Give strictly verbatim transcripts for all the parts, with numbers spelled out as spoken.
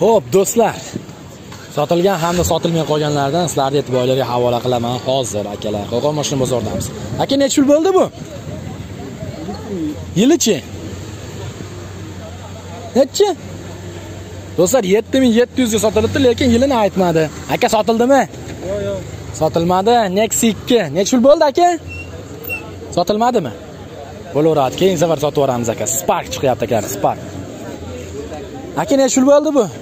Xo'p, do'stlar. Sotilgan hamda sotilmay qolganlardan sizlarga e'tiborlarga havola qilaman hozir akalar. Qo'qon mashina bozoridamiz. Aka necha yil bo'ldi bu? Yilichi? Necha? Do'stlar yetti ming yetti yuz ga sotilibdi, lekin yilini aytmadi. Aka sotildimi? Yo'q, yo'q. Sotilmadi. Nexi ikki. Necha yil bo'ldi aka? Sotilmadimi? Bo'laveradi. Keyin safar sotib yuboramiz aka. Spark chiqyapti aka, Spark. Aka necha yil bo'ldi bu?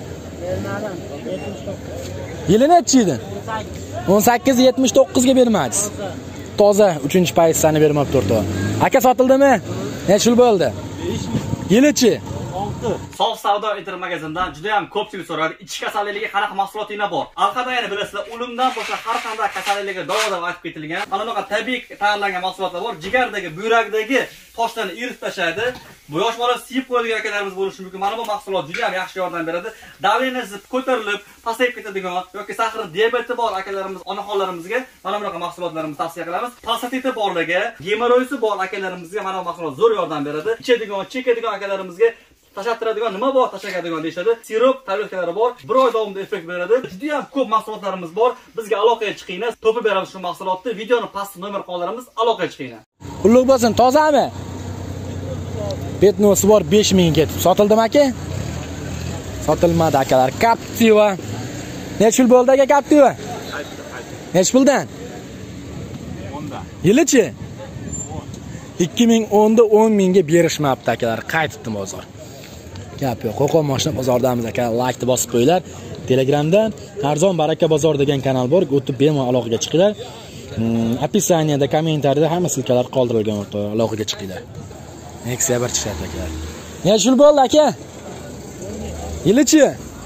Yili necha edi? o'n sakkiz yetmish to'qqiz ga bermadingiz. Toza uchinchi pozitsiyani bermabdi o'rtoq. Aka sotildimi? Necha yil bo'ldi? Yilichi? Sof savdo internet magazindan juda ham ko'pchilik so'radi. Ichki kasalligiga qanaqa mahsulotinglar bor? Alqada yana bilasizlar, o'limdan boshqa har qanday kasalliklarga davo-davo aytib ketilgan. Mana bunaqa tabiiy tayyorlangan mahsulotlar bor. Jigardagi, buyrakdagi toshlarni eritib tashlaydi. Bu yosh bola siyib qo'yadigan akalarimiz bo'lishi mumkin. Mana bu mahsulot juda ham yaxshi yordam beradi. Davlengiz ko'tarilib, pasayib ketadigan yoki sahar diabeti bor akalarimiz, onaxonlarimizga mana bunaqa mahsulotlarimizni tavsiya qilamiz. Prostatiti borligi, gemoroyisi bor akalarimizga mana bu mahsulot zo'r yordam beradi. Ichadigan, chekadigan akalarimizga tashlattiradigan nima bor, tashlaydigan deyshadi. Sirop, tabletkalari bor. bir oy davomida effekt beradi. Juda ham ko'p mahsulotlarimiz bor. Bizga aloqaga chiqinglar. Topib beramiz shu mahsulotni. Videoni pastda nomer qoldiramiz. Aloqaga chiqinglar. Qulluq bo'lsin, tozami? Betnosi bor besh ming ketib. Sotildimi aka? Sotilmadi akalar. Captiva. Necha yil bo'ldi aka Captiva? Necha puldan? o'nda. Yilichi? ikki ming o'nda o'n mingga berishmabdi akalar. Qaytibdi bozor. Gap yo'q. Qo'qon mashina bozoridamiz aka. Like bosib qo'yinglar. Telegramda Arzon Baraka bozor degan kanal bor. O'tib bemalol aloqaga chiqinglar. Opisaniyada, kommentariyada hamma silkalar qoldirilgan o'rtoq. Aloqaga chiqinglar. Nexia bir chiqadi aka. Necha yil bo'ldi aka? Yilichi?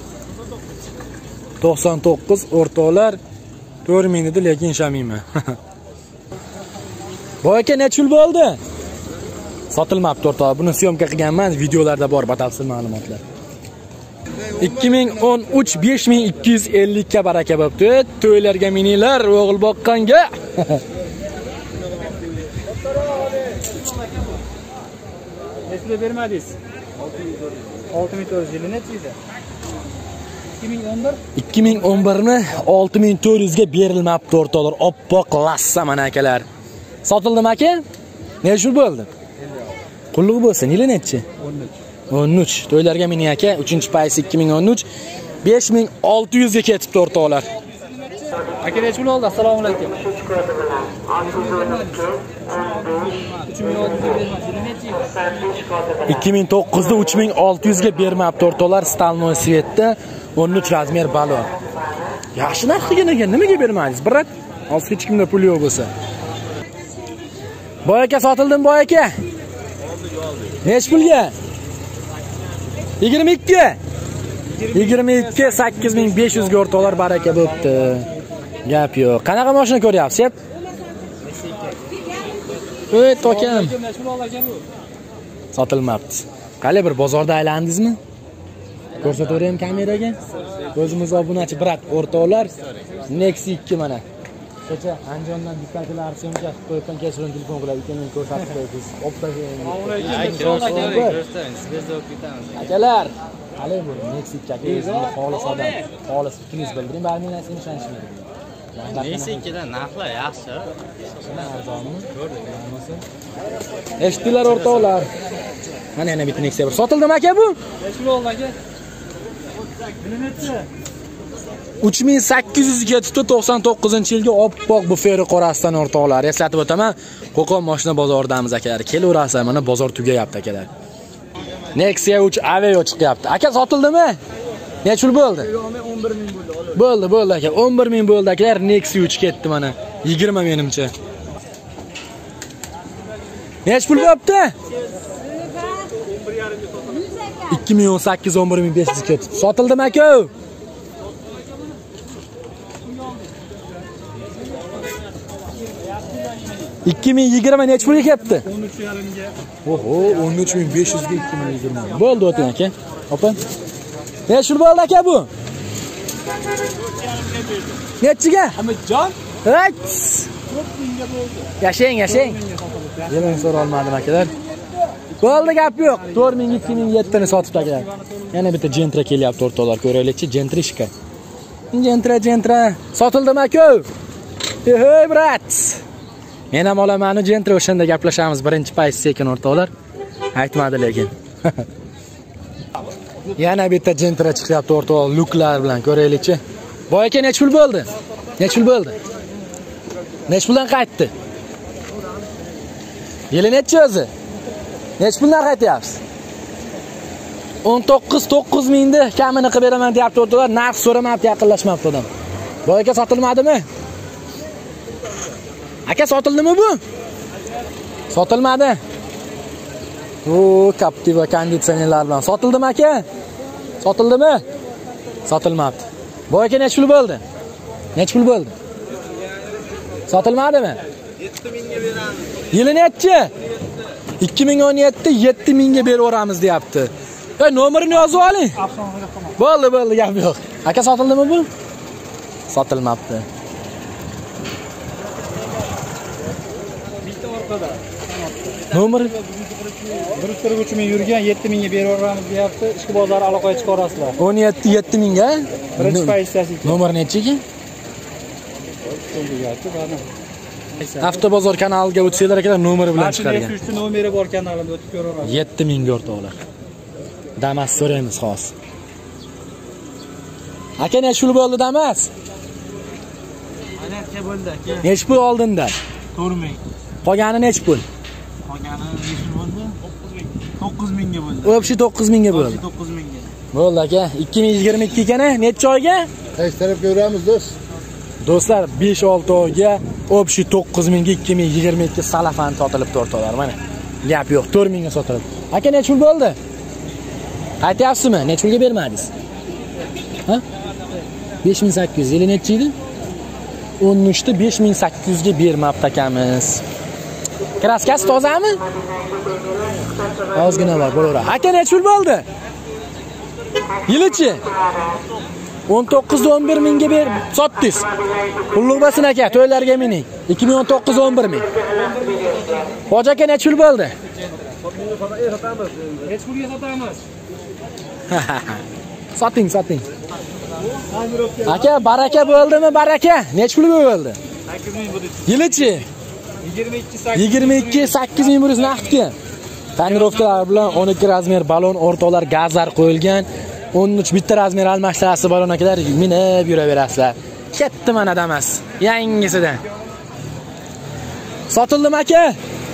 to'qson to'qqiz o'rtoqlar to'rt ming edi, lekin ishlamayman. Bu aka necha yil bo'ldi? Sotilmabdi o'rtoq. Buni syomka qilganman, videolarda bor batafsil ma'lumotlar. ikki ming o'n uch besh ming ikki yuz ellik ga baraka bo'pti. To'ylarga mininglar, o'g'il boqqanga. Nesli bermadingiz? olti ming to'rt yuz yili necha edi? ikki ming o'n bir? ikki ming o'n bir ni olti ming to'rt yuz ga berilmabdi o'rtoqlar. Oppoq lassa mana akalar. Sotildimi aka? Necha yil bo'ldi? Qulluq bo'lsin. Yili necha? o'n uch. o'n uch. To'ylarga meni aka, uchinchi paysi ikki ming o'n uch. besh ming olti yuz ga ketibdi o'rtoqlar. Aka necha yil oldi? Assalomu alaykum. ikki ming to'qqiz da uch ming olti yuz ga bermabdi o'rtoqlar. Stalnoy svetda o'n uch razmer balon. Yaxshi narx qilgan, nimaga bermadingiz? Birat, hozir hech kimda pul yo'q bo'lsa. Boy aka sotildimi boy aka? Necha pulga? yigirma ikki. yigirma ikki sakkiz ming besh yuz ga o'rtoqlar baraka bo'pti. Gap yo'q. Qanaqa mashina ko'ryapsiz? Ey tokam. Sotilmabdi. Qale bir bozorda aylandingizmi? Ko'rsataveraymi kameraga? O'zimiz obunachi brat o'rtoqlar. Nexi ikki mana. Kecha Andijondan dispatcherlar syomka qilib qo'ygan kechirim telefon qilib ekanini ko'rsatib qo'ydik. Akalar, qalay bo'ling? Nexi ikki aka, xolis odam. Xolis fikringiz bildiring, bari men aytsam ishonishmaydi. Nexi ikki dan narxlar yaxshi. Shuna arzonmi? Eshitdilar o'rtoqlar. Mana yana bitta Nexia bir sotildimi aka bu? Necha yil oldi aka? uch ming sakkiz yuz ga ketibdi to'qson to'qqizinchi yilga oppoq bu feri qorasidan o'rtoqlar. Eslatib o'taman, Qo'qon mashina bozoridamiz akalar. Kelaverasizlar, mana bozor tugayapti akalar. Nexia uch Aveo chiqyapti. Aka sotildimi? Necha yil bo'ldi? o'n bir ming bo'ldi. Bo'ldi, bo'ldi aka. o'n bir ming bo'ldi akalar. Nexia uch ketdi mana. yigirma menimcha. Necha pul bo'pti? ikki ming o'n sakkiz o'n bir ming besh yuz ketdi. Sotildimi aka? ikki ming yigirma necha pulga ketdi? o'n uch yarim ga. Oho, o'n uch ming besh yuz ga ikki ming yigirma. Bo'ldi o'ting aka. Opa. Necha yil bo'ldi aka bu? Nechiga? Hamidjon? Hey! to'rt mingga bo'ldi. Yashang, yashang. Yelin so'ra olmadim akalar. Bo'ldi, gap yo'q. to'rt ming ikki ming yetti ni sotib akalar. Yana bitta Gentra kelyapti o'rtoqlar, ko'raylikchi, Gentrishka. Gentra, Gentra. Sotildimi aka? Hey, brat. Men ham olaman, Gentra o'shanda gaplashamiz birinchi payt sekin o'rtoqlar. Aytmadi lekin. Yana bitta Gentra chiqyapti o'rtoq, luklar bilan ko'raylikchi. Boy aka nech pul bo'ldi? Nech pul bo'ldi? Nech puldan qaytdi? Yili nechi o'zi? Nech puldan qaytyapsiz? o'n to'qqiz to'qqiz mingni kamini qilib beraman deyapti o'rtoqlar. Narx so'ramabdi, yaqinlashmabdi odam. Boy aka sotilmadimi? Aka sotildimi bu? Sotilmadi. O, Captiva konditsionerlar bilan sotildimi aka? Sotildimi? Sotilmabdi. Boy aka nech pul bo'ldi? Nech pul bo'ldi? Sotilmadimi? yetti mingga beramiz. Yili nechi? ikki ming o'n yetti yetti mingga beraveramiz deyapti. Ey, nomerini yozib oling. Bo'ldi, bo'ldi, gap yo'q. Aka sotildimi bu? Sotilmabdi. Bitta orqada. Nomeri bir yuz uch ming yurgan yetti mingga beraveramiz deyapti. Ichki bozor aloqaga chiqarasizlar. o'n yetti yetti mingga. Birinchi pozitsiyasi. Nomer nechi ekan? Avtobozor kanaliga o'tsanglar akalar nomeri bilan chiqargan. uchta nomeri bor kanalida o'tib ko'raverasiz. yetti ming o'rtoqlar. Damas so'raymiz xos. Aka nech pul bo'ldi Damas? Anaqcha bo'ldi aka. Nech pul oldinda? to'rt ming. Qolgani nech pul? Qolgani nech pul bo'ldi? to'qqiz mingga bo'ldi. O'pshi to'qqiz mingga bo'ldi. to'qqiz mingga. Bo'ldi aka, ikki ming yigirma ikki ekan, necha oyga? Tekshirib ko'ramiz do'st. Do'stlar, besh olti oyga o'pshi to'qqiz mingga ikki ming yigirma ikki salafan sotilibdi o'rtoqlar. Mana gap yo'q, to'rt mingga sotilibdi. Aka nech pul bo'ldi? Qaytyapsizmi? Nech pulga bermadingiz? Ha? besh ming sakkiz yuz. Yili nechi edi? o'n uchta besh ming sakkiz yuz ga bermabdi akamiz. Kraskasi tozami? Ozgina bor, bo'laveradi. Aka nech pul bo'ldi? Yilichi? o'n to'qqiz o'n bir mingga ber, sotdingiz. Pullik bo'lsin aka, to'ylarga mining. ikki ming o'n to'qqiz o'n bir ming. Hoji aka nech pul bo'ldi? Nech pulga sotamiz? Soting, soting. Aka, baraka bo'ldimi, baraka? Nech pulga bo'ldi? sakkiz ming bo'ldi. Yilichi? yigirma ikki sakkiz. yigirma ikki sakkiz ming bir yuz naqdga. Tonirovkalar bilan o'n ikki razmer balon, o'rtoqlar gazlar qo'yilgan. o'n uch bitta razmer almashtirasiz balon akalar, minib yuraverasizlar. Ketdi mana Damas. Yangisidan. Sotildimi aka?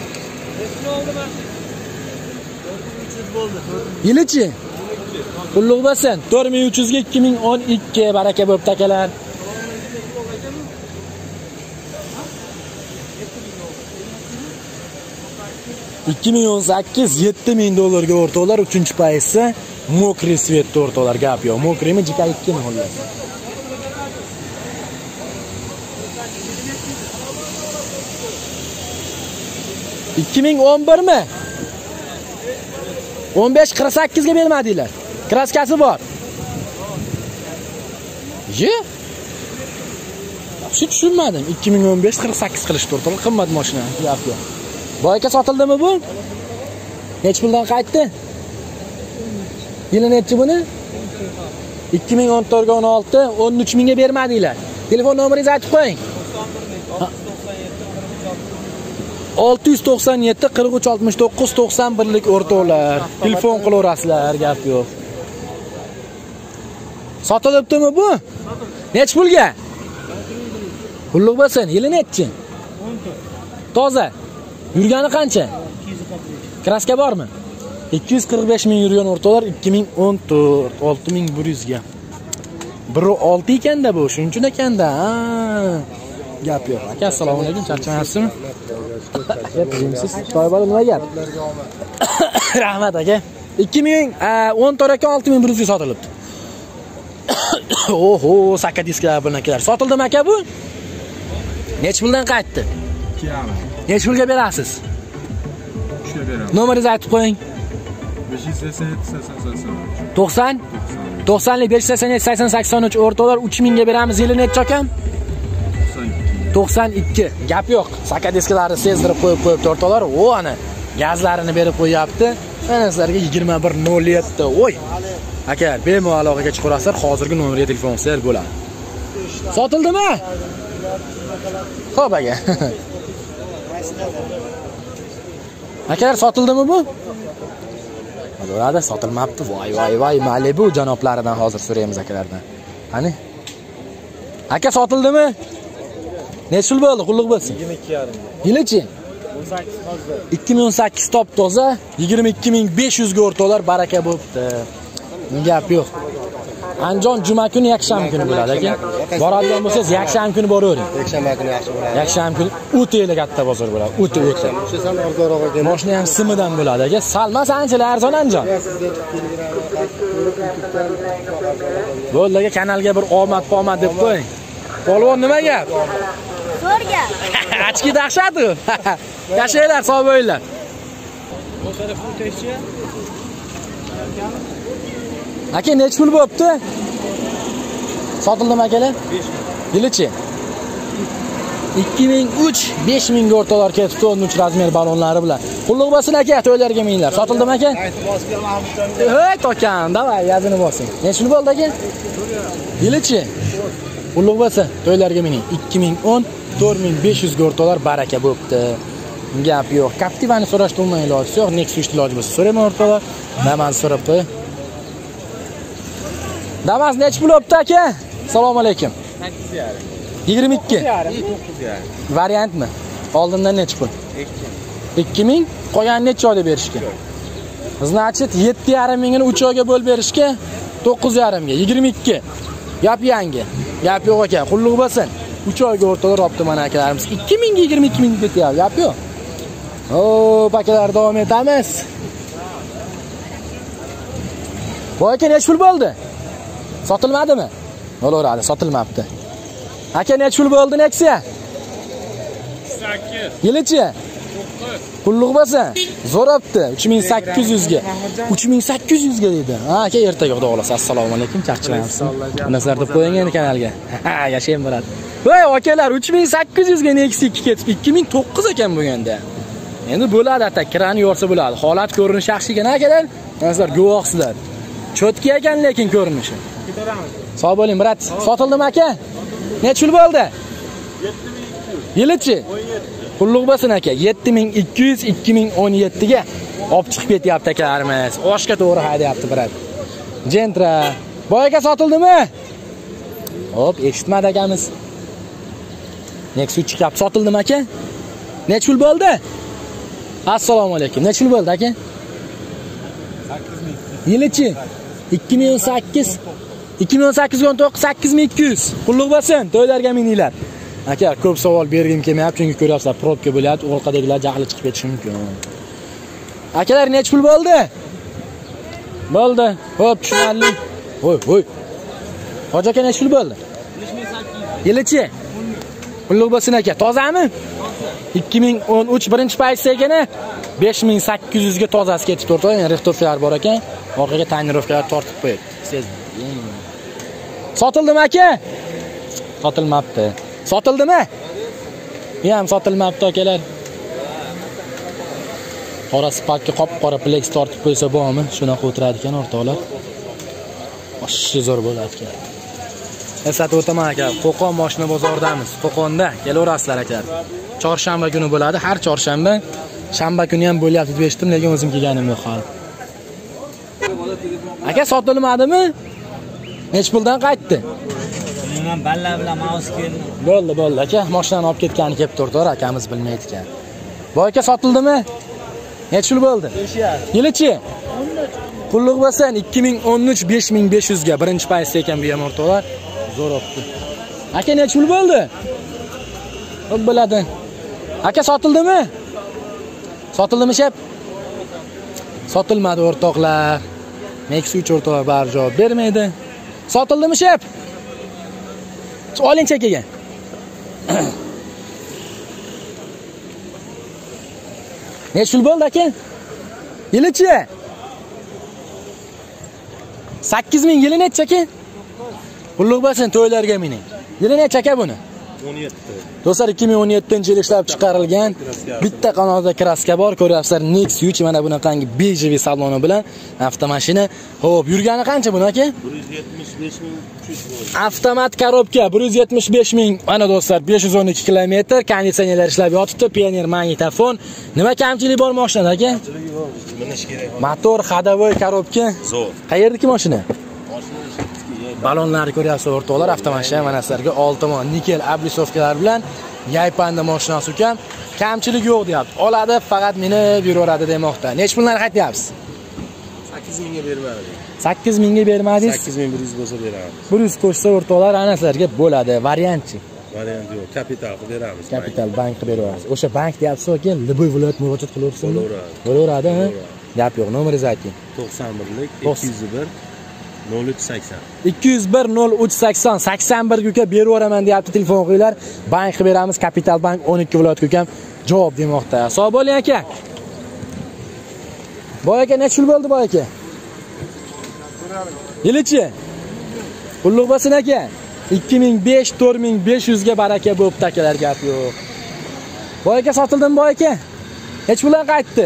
Yilichi? Pullik bo'lsin. to'rt ming uch yuz ga ikki ming o'n ikki baraka bo'pti akalar. ikki ming o'n sakkiz yetti ming dollarga o'rtoqlar, uchinchi pozisiya Mokri svetda o'rtoqlar, gap yo'q. Mokrimi J K ikki mi xullas. ikki ming o'n bir mi? o'n besh qirq sakkiz ga bermadinglar. Kraskasi bor. Ye? Yaxshi tushunmadim. ikki ming o'n besh qirq sakkiz qilishdi o'rtoqlar, qimmat mashina, gap yo'q. Boy aka sotildimi bu? Nech puldan qaytdi? Yili nechi buni? ikki ming o'n to'rt ga o'n olti, o'n uch mingga bermadinglar. Telefon nomeringizni aytib qo'ying. olti yuz to'qson yetti qirq uch oltmish to'qqiz to'qson bir lik o'rtoqlar. Telefon qilaverasizlar, gap yo'q. Sotilibdimi bu? Nech pulga? Pullik bo'lsin. Yili nechi? Toza. Yurgani qancha? Kraska bormi? ikki yuz qirq besh ming yurgan o'rtoqlar, ikki ming o'n to'rt olti ming bir yuz ga. bir olti ekanda bu, shuning uchun ekanda. Ha. Gap yo'q. Aka, assalomu alaykum, charchamayapsizmi? Siz Toybola nima gap? Rahmat aka. ikki ming o'n to'rt aka olti ming bir yuz ga sotilibdi. Oho, saka disklar bilan akalar. Sotildimi aka bu? Nech puldan qaytdi? ikki yarim. Nech pulga berasiz? uchga beraman. Nomeringizni aytib qo'ying. besh yuz sakson yetti sakson sakson uch. to'qson to'qson lik besh yuz sakson yetti sakson sakson uch o'rtoqlar, uch ming ga beramiz. Yili necha akam? to'qson ikki. Gap yo'q. Saka disklarini sezdirib qo'yib qo'yib o'rtoqlar. O, ana gazlarini berib qo'yapti. Mana sizlarga yigirma bir nol yetti. Oy. Aka, bemalol aloqaga chiqarasizlar, hozirgi nomerga telefon qilsangiz bo'ladi. Sotildimi? Xo'p aka. Akalar sotildimi bu? Bo'ladi, sotilmabdi. Voy voy voy, Malibu janoblaridan hozir so'raymiz akalardan. Qani? Aka sotildimi? Necha yil bo'ldi, qulluq bo'lsin? yigirma ikki yarim. Yilichi? o'n sakkiz toza. ikki ming o'n sakkiz top toza, yigirma ikki ming besh yuz ga o'rtoqlar baraka bo'pti. Gap yo'q. Anjon juma kuni yakshanba kuni bo'ladi aka. Boradigan bo'lsangiz yakshanba kuni boravering. Yakshanba kuni yaxshi bo'ladi. Yakshanba kuni o'ta ele katta bozor bo'ladi. O'ta o'ta. O'sha sal arzonroq ekan. Mashina ham simidan bo'ladi aka. Salmas anchalar arzon Anjon. Bo'ldi aka, kanalga bir omad-pomad deb qo'ying. Polvon nima gap? Zo'rga. Achki dahshatu. Yashaylar, sog' bo'linglar. Aka, necha pul bo'pti? Sotildimi akalar? besh ming. Yilichi? ikki ming uch, besh ming ga o'rtoqlar ketibdi o'n uch razmer balonlari bilan. Qulluq bo'lsin aka, to'ylarga minglar. Sotildimi aka? Hey, tokan, davay, yazini bosing. Necha pul bo'ldi aka? Yilichi? Qulluq bo'lsin, to'ylarga ming. ikki ming o'n, to'rt ming besh yuz ga o'rtoqlar baraka bo'pti. Gap yo'q. Captiva'ni so'rashda umuman iloji yo'q. Nexus iloji bo'lsa so'rayman o'rtoqlar. Damas so'rab qo'y. Damas necha pul bo'pti aka? Assalomu alaykum. sakkiz yarim. yigirma ikki. to'qqiz yarim. Variantmi? Oldindan necha pul? ikki ming. Qolgan necha oyda berishga? Значит, yetti yarim mingni uch oyga bo'lib berishga to'qqiz yarim ga yigirma ikki. Gap yangi. Gap yo'q aka, qulluq bo'lsin. uch oyga o'rtalar olibdi mana akalarimiz. ikki ming ga yigirma ikki ming ketyapti. Gap yo'q. Hop, akalar davom etamiz. Voy aka, necha pul bo'ldi? Sotilmadimi? Bo'laveradi, sotilmabdi. Aka, necha pul bo'ldi Nexia? sakkiz. Yilichi? Qulluq bo'lsin. Zo'rabdi uch ming sakkiz yuz ga. uch ming sakkiz yuz ga dedi. Ha, aka, ertaga xudo xolasa. Assalomu alaykum, charchamayapsiz. Bunaqalar deb qo'ying endi kanalga. Ha, yashayim bo'ladi. Voy akalar, uch ming sakkiz yuz ga Nexia ikki ketib, ikki ming to'qqiz ekan bo'lganda. Endi bo'ladi, ata kirani yorsa bo'ladi. Holat ko'rinishi yaxshi ekan akalar. Sizlar guvohsizlar. Chotki ekan lekin ko'rinishi. Sog' bo'ling, brat. Sotildimi aka? Necha pul bo'ldi? yetti ming ikki yuz. Yilichi? Qulluq bo'lsin aka. yetti ming ikki yuz ikki ming o'n yetti ga olib chiqib ketyapti akalarimiz. Oshga to'g'ri haydayapti, brat. Gentra. Boyaga sotildimi? Hop, eshitmadi akamiz. Nexus chiqib sotildimi aka? Necha pul bo'ldi? Assalomu alaykum. Necha pul bo'ldi aka? sakkiz ming. Yilichi? ikki ming o'n sakkiz. ikki ming o'n sakkiz ga o'n to'qqiz, sakkiz ming ikki yuz. Qulluq bo'lsin, to'ylarga mininglar. Aka, ko'p savol bergim kelmayapti, chunki ko'ryapsizlar, probka bo'lyapti, orqadagilar jahli chiqib ketishi mumkin. Akalar, necha pul bo'ldi? Bo'ldi. Xo'p, tushunarli. Voy, voy. Hoji aka, necha pul bo'ldi? besh ming sakkiz yuz. Yilichi? Qulluq bo'lsin aka, tozami? ikki ming o'n uch birinchi pozitsiya ekani besh ming sakkiz yuz ga tozasi ketib turibdi. Yani rixtorlar bor ekan, orqaga tonirovkalar tortib qo'ydi. Sezdim. Sotildimi aka? Sotilmabdi. Sotildimi? Men ham sotilmabdi akalar. Qora spakka qop-qora Plex tortib qo'ysa bo'lmi? Shunaqa o'tiradi ekan o'rtoqlar. Oshshi zo'r bo'ladi ekan. Eslatib o'taman aka, Qo'qon mashina bozoridamiz. Qo'qonda kelaverasizlar aka. Chorshanba kuni bo'ladi, har chorshanba. Shanba kuni ham bo'lyapti deb eshitdim, lekin o'zim kelganim yo'q hali. Aka, sotilmadimi? Necha puldan qaytdi? Men balla bilan mouse keldim. Bo'ldi, bo'ldi aka. Mashinani olib ketgani kelib turdi, akamiz bilmaydi ekan. Boy aka, sotildimi? Necha pul bo'ldi? besh yarim. Yilichi? Qulluq bo'lsin, ikki ming o'n uch besh ming besh yuz ga birinchi pozitsiya ekan bu ham o'rtoqlar. Zo'r o'pdi. Aka, necha pul bo'ldi? Xo'p, bo'ladi. Aka, sotildimi? Sotildimi shep? Sotilmadi o'rtoqlar. Nexus o'rtoqlar bari javob bermaydi. Sotildimi shep? Oling chekaga. Necha pul bo'ldi aka? Yilichi? sakkiz ming yili necha aka? Qulluq bo'lsin, to'ylarga mining. Yili necha aka buni? o'n yetti. Do'stlar, ikki ming o'n yettinchi yil ishlab chiqarilgan bitta qanotda kraska bor. Ko'ryapsizlar, Nexus mana bunaqangi bejeviy saloni bilan avtomashina. Xo'p, yurgani qancha buni aka? bir yuz yetmish besh ming uch yuz bo'ldi. Avtomat korobka bir yuz yetmish besh ming. Mana do'stlar, besh yuz o'n ikki kilometr, konditsionerlar ishlab yotibdi, Pioneer magnitofon. Nima kamchiligi bor mashinada aka? Kamchiligi bor. Minish kerak. Motor, ходовой korobka. Zo'r. Qayerdagi mashina? Mashina Balonlarni ko'ryapsiz o'rtoqlar, avtomashina mana sizlarga oltimon nikel ablisovkalar bilan Yaypanda mashinasi ukam. Kamchilik yo'q deyapti. Oladi, faqat minib yuraveradi demoqda. Nech pullar qaytyapsiz? sakkiz mingga bermadi. sakkiz mingga bermadingiz? sakkiz ming bir yuz bo'lsa beramiz. bir yuz qo'shsa o'rtoqlar ana sizlarga bo'ladi. Variantchi. Variant yo'q, kapital qilib beramiz. Kapital bank qilib beramiz. O'sha bank deyapsiz aka, Liboy viloyat murojaat qilaversinmi? Bo'laveradi. Bo'laveradi, ha? Gap yo'q, nomeringizni ayting. to'qson birlik ikki yuz bir nol uch sakson. ikki yuz bir nol uch sakson sakson bir ga beraveraman deyapti, telefon qo'yinglar. Bank qilib beramiz, Kapital bank o'n ikki viloyatga ukam javob demoqda. Sog' bo'ling aka. Boy aka necha yil bo'ldi boy aka? Yilichi? Qulluq bo'lsin aka. ikki ming besh to'rt ming besh yuz ga baraka bo'pti akalar, gap yo'q. Boy aka sotildimi boy aka? Hech bilan qaytdi.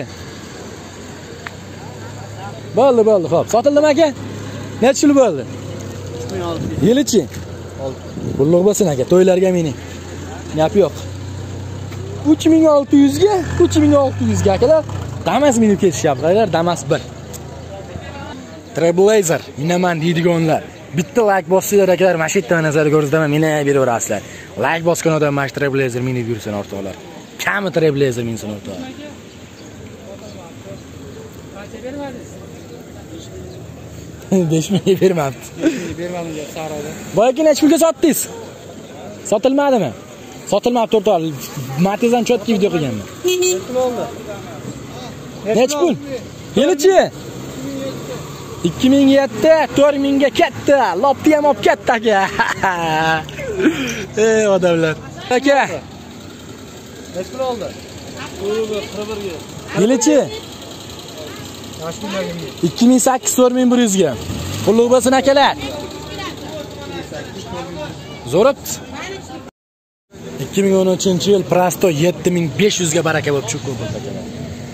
Bo'ldi, bo'ldi, xo'p. Sotildimi aka? Necha yil bo'ldi? Yilichi? Qulluq bo'lsin aka, to'ylarga mening. Gap yo'q. uch ming olti yuz ga, uch ming olti yuz ga akalar. Damas minib ketishyapti, akalar, Damas bir. Trailblazer, minaman deydiganlar. Bitta like bossanglar akalar, mana shu yerda nazarga ko'rsataman, meni beraverasizlar. Like bosgan odam mana Trailblazer minib yursin o'rtoqlar. Kami Trailblazer minsin o'rtoqlar. Qancha bermadingiz? besh mingga bermabdi. Bermadim deb sarada. Boyaki necha pulga sotdingiz? Sotilmadimi? Sotilmabdi o'rtoqlar. Matizdan chotki video qilganman. Necha pul oldi? Necha pul? Yilichi? ikki ming yetti, to'rt ming ga ketdi. Lopni ham olib ketdi aka. Ey odamlar. Aka. Necha pul oldi? qirq bir ga. Yilichi? ikki ming sakkiz to'rt ming bir yuz ga. Qulluq bo'lsin akalar. Zo'rabdi. ikki ming o'n uchinchi yil Prasto yetti ming besh yuz ga baraka bo'lib chiqib bo'ldi akalar.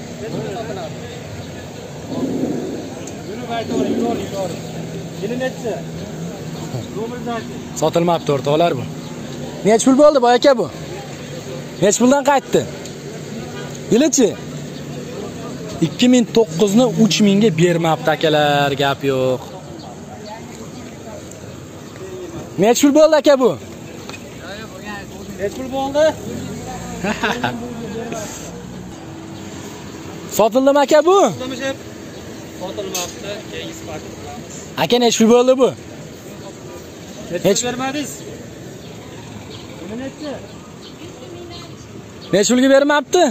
Sotilmabdi o'rtoqlar bu. Necha pul bo'ldi boy aka bu? Necha puldan qaytdi? Yilichi? ikki ming to'qqiz ni uch ming ga bermabdi akalar, gap yo'q. Necha pul bo'ldi aka bu? Necha pul bo'ldi? Sotildimi aka bu? Sotilmabdi, keyingi sifat. Aka necha pul bo'ldi bu? Necha bermadingiz? Buni necha? Necha pulga bermabdi?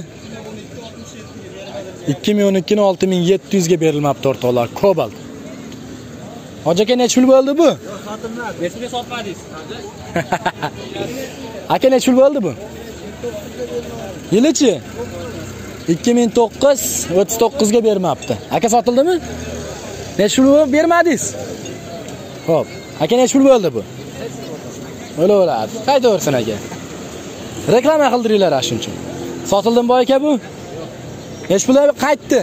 ikki ming o'n ikki ni olti ming yetti yuz ga berilmabdi o'rtoqlar, Cobalt. Hoji aka necha pul bo'ldi bu? Sotilmadi. Necha pulga sotmadingiz? Aka necha pul bo'ldi bu? Yilichi? ikki ming to'qqiz o'ttiz to'qqiz ga bermabdi. Aka sotildimi? Necha pul bermadingiz? Xo'p. Aka necha pul bo'ldi bu? O'laveradi. Qaytaversin aka. Reklama qildiringlar shuncha. Sotildimi boy aka bu? Necha pul qaytdi?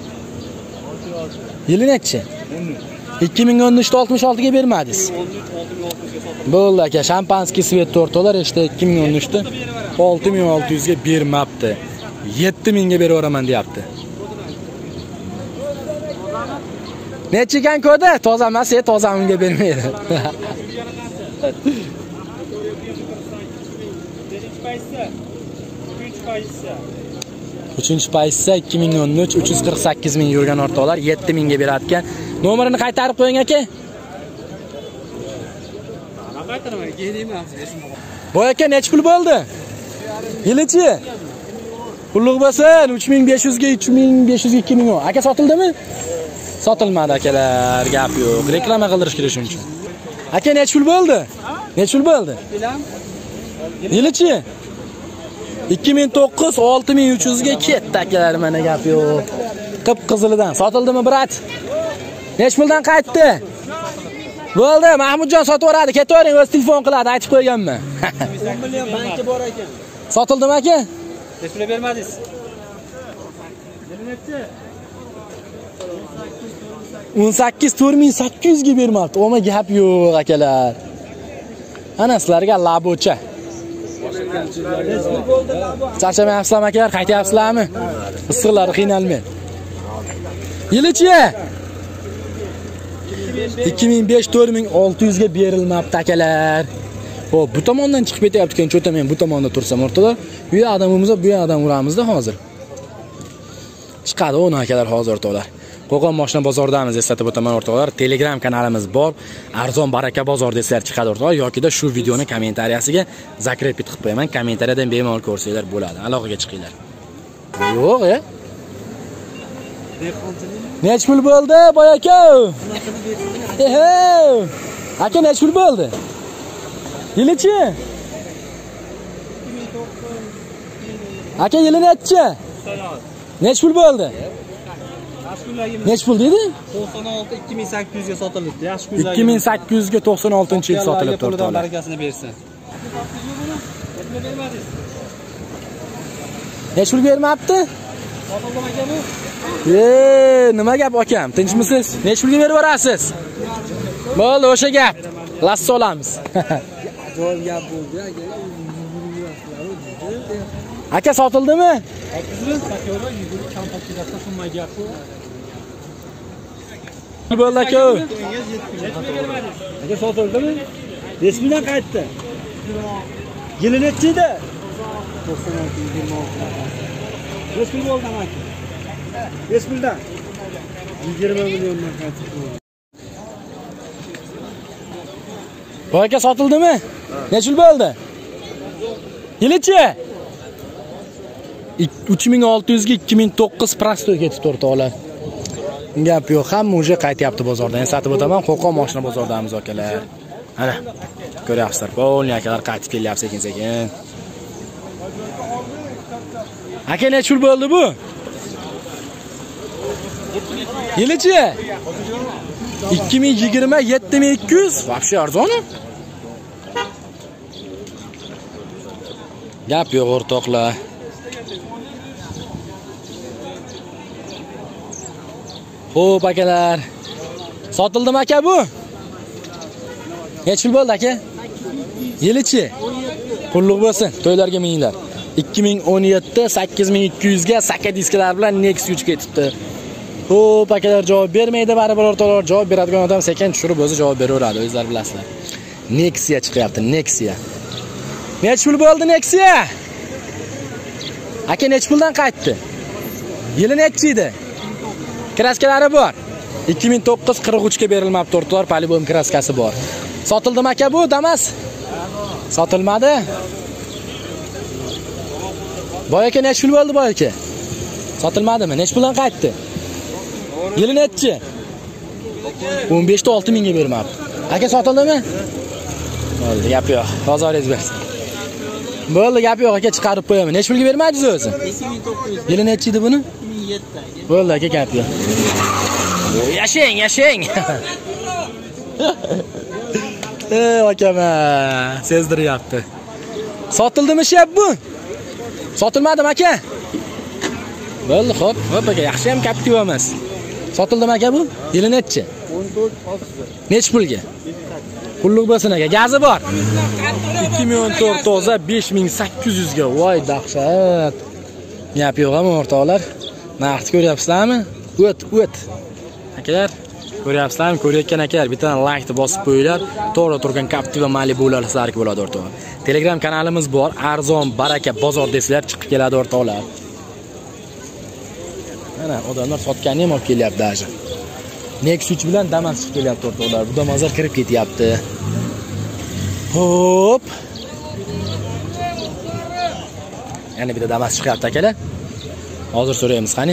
Yili necha? ikki ming o'n uch oltmish olti ga bermadingiz. Bo'ldi aka, shampanskiy svet o'rtoqlar, işte ikki ming o'n uch da olti ming olti yuz ga bermabdi. yetti ming ga beraveraman deyapti. Necha ekan kodi? Toza emas, e, toza unga bermaydi. uchinchi paytsa ikki ming o'n uch uch yuz qirq sakkiz ming yurgan o'rtoqlar yetti ming ga beradigan. Nomerini qaytarib qo'ying aka. Qaytaraman, keyin Boy aka necha pul bo'ldi? Yilichi? Qulluq bo'lsin, uch ming besh yuz ga uch ming besh yuz ga ikki ming. Aka sotildimi? Sotilmadi akalar, gap yo'q. Reklama qildirish kerak shuning uchun. Aka necha pul bo'ldi? Necha pul bo'ldi? Yilichi? ikki ming to'qqiz olti ming uch yuz ga ketdi akalar, mana gap yo'q. Qip qizilidan sotildimi brat? Necha puldan qaytdi? Bo'ldi, Mahmudjon sotib yuboradi. Ketavering, o'z telefon qiladi, aytib qo'yganman. o'n million banki bor ekan. Sotildimi aka? Displey bermadingiz. Nechi? o'n sakkiz to'rt ming sakkiz yuz ga bermabdi. O'ma gap yo'q akalar. Ana sizlarga labocha. Charchamayapsizlarmi akalar? Qaytyapsizlarmi? Issiqlar qiynalmang. Yilichi? ikki ming besh to'rt ming olti yuz ga berilmabdi akalar. Xo'p, bu tomondan chiqib ketyapti ekan, cho'ta men bu tomonda tursam o'rtada. Bu yoq odamimiz, bu yoq odam uramizda hozir. Chiqadi o'ni akalar hozir o'rtoqlar. Qo'qon mashina bozoridamiz eslatib o'taman o'rtoqlar. Telegram kanalimiz bor. Arzon baraka bozor deslar chiqadi o'rtoqlar yokida shu videoni kommentariyasiga zakrepit qilib qo'yaman. Kommentariyadan bemalol ko'rsanglar bo'ladi. Aloqaga chiqinglar. Yo'q, e? Nech pul bo'ldi, boy aka? Ehe. Aka nech pul bo'ldi? Yilichi? Aka yili nechi? Nech pul bo'ldi? Nech pul dedi? to'qson olti ikki ming sakkiz yuz ga sotilibdi. Yaxshi kunlar. ikki ming sakkiz yuz ga to'qson oltinchi yil sotilibdi o'rtoqlar. Barakasini bersin. Nech pul bermabdi? Sotildimi aka bu? E, nima gap akam? Tinchmisiz? Nech pulga berib borasiz? Bo'ldi, o'sha gap. Lasso olamiz. Ajoyib gap bo'ldi aka. Aka sotildimi? Bo'ldi aka. Aka sotildimi? besh mingdan qaytdi. Yili nechi edi? to'qson olti yigirma olti. besh ming bo'ldi aka. besh mingdan yigirma milliondan qaytdi. Bu aka sotildimi? Nech pul bo'ldi? Yilichi? uch ming olti yuz ga ikki ming to'qqiz prostoy ketibdi o'rtoqlar. Gap yo'q, hamma o'sha qaytyapti bozordan. Eslatib o'taman, Qo'qon mashina bozoridamiz akalar. Ana, ko'ryapsizlar, polni akalar qaytib kelyapti sekin-sekin. Aka nech pul bo'ldi bu? Yilichi? ikki ming yigirma yetti ming ikki yuz. Вообще arzon. Gap yo'q o'rtoqlar. Xo'p akalar. Sotildimi aka bu? Nech pul bo'ldi aka? Yilichi? Qulluq bo'lsin, to'ylarga minglar. ikki ming o'n yetti sakkiz ming ikki yuz ga saka diskalar bilan Nexus uch ketibdi. Xo'p akalar javob bermaydi, baribir o'rtoqlar javob beradigan odam sekin tushirib o'zi javob beraveradi, o'zlar bilasizlar. Nexia chiqyapti, Nexia. Nech pul bo'ldi Nexia? Aka nech puldan qaytdi? Yili nechi edi? Kraskalari bor. ikki ming to'qqiz qirq uch ga berilmabdi o'rtoqlar, polibom kraskasi bor. Sotildimi aka bu? Damas? Sotilmadi. Boy aka nech pul bo'ldi boy aka? Sotilmadimi? Nech puldan qaytdi? Yili nechi? o'n besh ta olti ming ga bermabdi. Aka sotildimi? Bo'ldi, gap yo'q. Bozoringiz bersin. Bo'ldi, gap yo'q aka, chiqarib qo'yaman. Nech pulga bermadingiz o'zi? ikki ming to'qqiz yuz. Yili nechi edi buni? ikki ming yetti. Bo'ldi aka, gap yo'q. Yashang, yashang. Ey akama, sezdiryapti. Sotildimi shap bu? Sotilmadimi aka? Bo'ldi, xo'p. Xo'p aka, yaxshi ham Captiva emas. Sotildimi aka bu? Yili nechi? o'n to'rt olti. Nech pulga? Qulluq bo'lsin aka, gazi bor. ikki ming o'n to'rt toza besh ming sakkiz yuz ga. Voy dahshat. Gap yo'q ham o'rtoqlar. Narxni ko'ryapsizlarmi? O't, o't. Akalar, ko'ryapsizlarmi? Ko'rayotgan akalar, bittadan like bosib qo'yinglar. To'g'ri turgan Captiva Malibular sizlarga bo'ladi o'rtoqlar. Telegram kanalimiz bor. Arzon baraka bozor desizlar chiqib keladi o'rtoqlar. Mana odamlar sotganini ham olib kelyapti даже. Nexus uch bilan Damas chiqib kelyapti o'rtoqlar. Bu Damaslar kirib ketyapti. Hop. Yana bitta Damas chiqyapti akalar. Hozir so'raymiz, qani?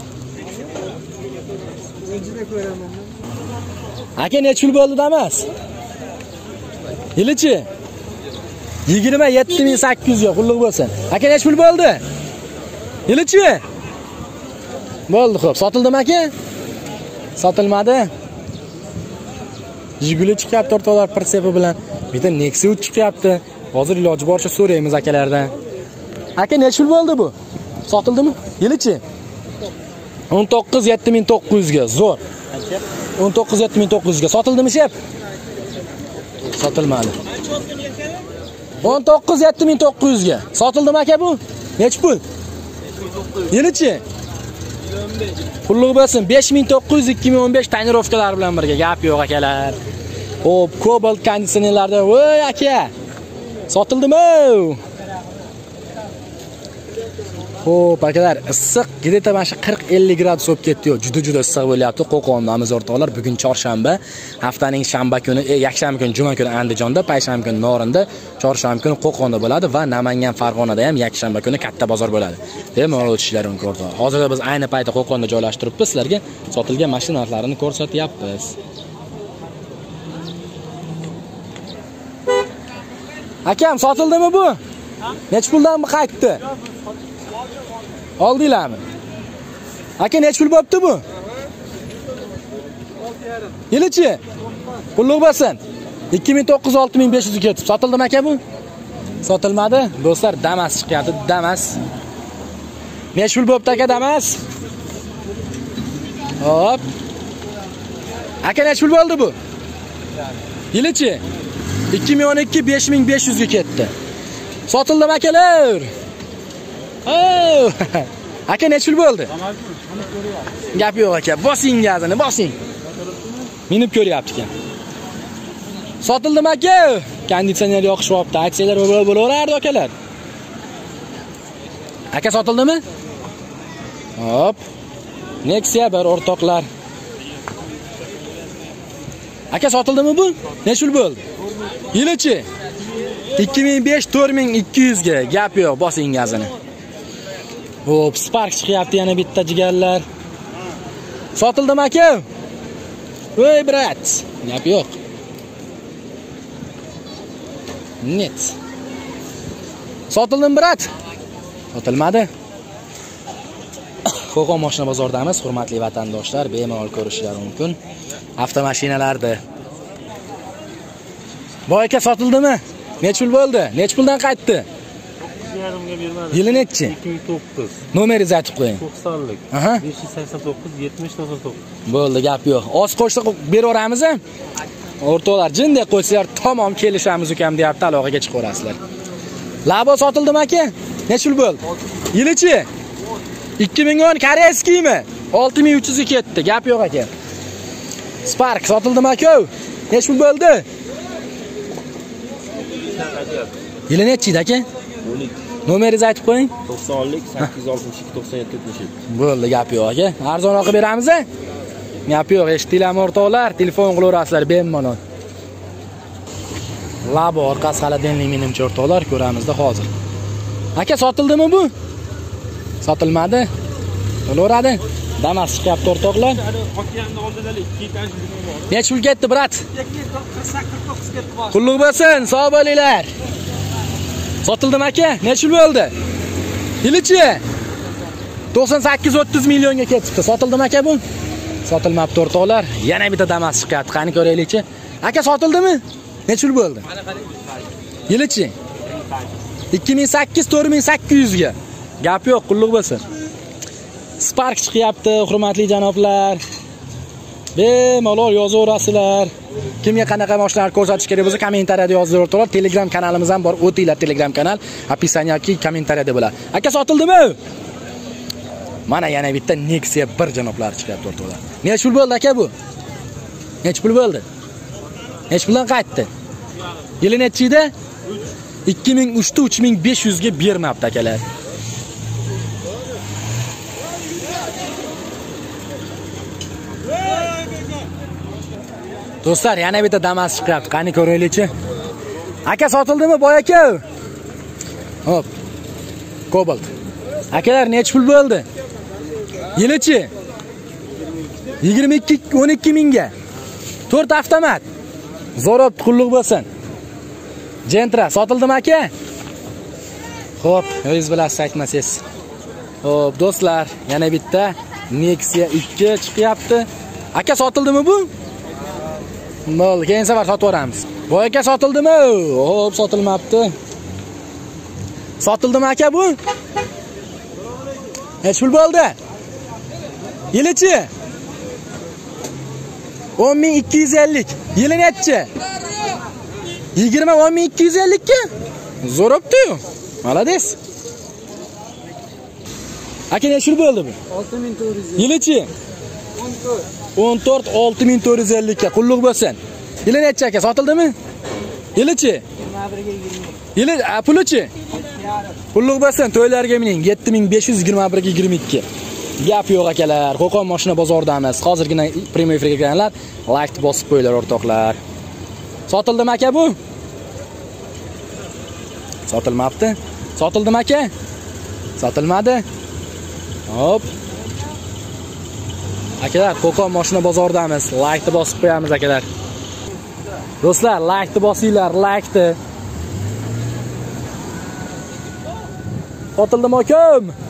Aka nech pul bo'ldi Damas? Yilichi? yigirma yetti ming sakkiz yuz ga qulluq bo'lsin. Aka nech pul bo'ldi? Yilichi? Bo'ldi, xo'p. Sotildimi aka? Sotilmadi. Jiguli chiqyapti o'rtoqlar pritsep bilan. Bitta Nexia chiqyapti. Hozir iloji boricha so'raymiz akalardan. Aka necha pul bo'ldi bu? Sotildimi? Yilichi? o'n to'qqiz yetti ming to'qqiz yuz ga zo'r. o'n to'qqiz yetti ming to'qqiz yuz ga sotildimi shep? Sotilmadi. o'n to'qqiz yetti ming to'qqiz yuz ga sotildimi aka bu? Necha pul? Yilichi? Pulliq bo'lsin. besh ming to'qqiz yuz ikki ming o'n besh tonirovkalar bilan birga gap yo'q akalar. Xo'p, Cobalt konditsionerlarda voy aka. Sotildimi? Xo'p, akalar, issiq, gideta mana shu qirq ellik gradus bo'lib ketdi-yu. Juda-juda issiq bo'lyapti. Qo'qondamiz o'rtoqlar. Bugun chorshanba, haftaning shanba kuni, e, yakshanba kuni, juma kuni Andijonda, payshanba kuni Norinda, chorshanba kuni Qo'qonda bo'ladi va Namangan, Farg'onada ham yakshanba kuni katta bozor bo'ladi. Bemalol o'tishlaring mumkin o'rtoqlar. Hozirda biz ayni paytda Qo'qonda joylashtiribmiz, sizlarga sotilgan mashina narxlarini ko'rsatyapmiz. Akam, sotildimi bu? Necha puldan qaytdi? Oldinglarmi? Aka necha pul bo'pti bu? Yilichi? Pulliq bo'lsin. ikki ming to'qqiz yuz olti ming besh yuz ga ketib. Sotildimi aka bu? Sotilmadi. Do'stlar, Damas chiqyapti, Damas. Necha pul bo'pti aka Damas? Hop. Aka necha pul bo'ldi bu? Yilichi? ikki ming o'n ikki besh ming besh yuz ga ketdi. Sotildimi akalar? Oh! Aka necha pul bo'ldi? Gap yo'q aka. Bosing gazini, bosing. Minib ko'ryapti ekan. Sotildimi aka? Konditsioner yoqishyapti. Aksiyalar bo'laverardi akalar. Aka sotildimi? Hop. Nexia bir o'rtoqlar. Aka sotildimi bu? Necha pul bo'ldi? Yilichi? ikki ming besh to'rt ming ikki yuz ga. Gap yo'q, bosing gazini. Hop, Spark chiqyapti yana bitta jigarlar. Sotildimi aka? Voy brat, gap yo'q. Net. Sotildimi brat? Sotilmadi. Qo'qon mashina bozoridamiz, hurmatli vatandoshlar, bemalol ko'rishingiz mumkin. Avtomashinalarda. Bu aka sotildimi? Necha pul bo'ldi? Necha puldan qaytdi? Yarimga bermadi. Yili nechi? ikki ming to'qqiz. Nomeringizni aytib qo'ying. to'qsonlik. Aha. besh yuz sakson to'qqiz yetmish to'qson to'qqiz. Bo'ldi, gap yo'q. Oz qo'shsa beraveramiz ham. O'rtoqlar, jindek qo'ysanglar tamom kelishamiz ukam deyapti, aloqaga chiqaverasizlar. Labo sotildimi aka? Necha pul bo'ldi? Yilichi? ikki ming o'n koreyskiymi? olti ming uch yuz ga ketdi. Gap yo'q aka. Spark sotildimi aka? Necha pul bo'ldi? Yili nechi aka? o'n ikki. Nomeringizni aytib qo'ying. to'qsonlik sakkiz yuz oltmish ikki to'qson yetti yetmish yetti. Bo'ldi, gap yo'q aka. Arzonroq qilib beramiz a? Gap yo'q, eshitdinglarmi o'rtoqlar? Telefon qilaverasizlar bemalol. Labo orqasi xaladenli menimcha o'rtoqlar, ko'ramizda hozir. Aka sotildimi bu? Sotilmadi. Bo'laveradi. Damas chiqyapti o'rtoqlar. Necha pul ketdi, brat? Qulluq bo'lsin, sog' bo'linglar. Sotildimi aka? Necha pul bo'ldi? Yilichi? to'qson sakkiz o'ttiz millionga ketibdi. Sotildimi aka bu? Sotilmabdi o'rtoqlar. Yana bitta Damas chiqyapti. Qani ko'raylikchi. Aka sotildimi? Necha pul bo'ldi? Yilichi? ikki ming sakkiz to'rt ming sakkiz yuz ga. Gap yo'q, qulluq bo'lsin. Spark chiqyapti, hurmatli janoblar. Bemalol yozaverasizlar. Kimga qanaqa mashinalar ko'rsatish kerak bo'lsa, kommentariyada yozib o'rtoqlar. Telegram kanalimiz ham bor. O'tinglar Telegram kanal. Описание yoki kommentariyada bo'ladi. Aka sotildimi? Mana yana bitta Nexia bir janoblar chiqyapti o'rtoqlar. Necha pul bo'ldi aka bu? Necha pul bo'ldi? Necha puldan qaytdi? Yili nechi edi? ikki ming uch ta uch ming besh yuz ga bermabdi akalar. Do'stlar, yana bitta Damas chiqyapti. Qani ko'raylikchi. Aka sotildimi boy aka? Hop. Cobalt. Akalar necha pul bo'ldi? Yilichi? yigirma ikki o'n ikki mingga. to'rt avtomat. Zo'rob qulluq bo'lsin. Gentra sotildimi aka? Xo'p, o'zingiz bilasiz aytmasangiz. Xo'p, do'stlar, yana bitta Nexia ikki chiqyapti. Aka sotildimi bu? Bo'ldi, keyin safar sotib yuboramiz. Bu aka sotildimi? Xo'p, sotilmabdi. Sotildimi aka bu? Nech pul bo'ldi? Yilichi? o'n ming ikki yuz ellik. Yili nechi? yigirma o'n ming ikki yuz ellik ga? Zo'robdi-yu. Malades. Aka nech pul bo'ldi bu? olti ming to'rt yuz. Yilichi? o'n to'rt olti ming to'rt yuz ellik ga qulluq bo'lsin. Yili nechi aka? Sotildimi? Yilichi? yigirma birga yigirma. Yili pulichi? Qulluq bo'lsin, to'ylarga mening yetti ming besh yuz yigirma bir ga yigirma ikki. Gap yo'q akalar. Qo'qon mashina bozoridamiz. Hozirgina premye efirga kirganlar, like bosib qo'yinglar o'rtoqlar. Sotildimi aka bu? Sotilmabdi. Sotildimi aka? Sotilmadi. Hop. Akalar, Qo'qon mashina bozoridamiz. Like bosib qo'yamiz akalar. Do'stlar, like bosinglar, like. Sotildimi akam?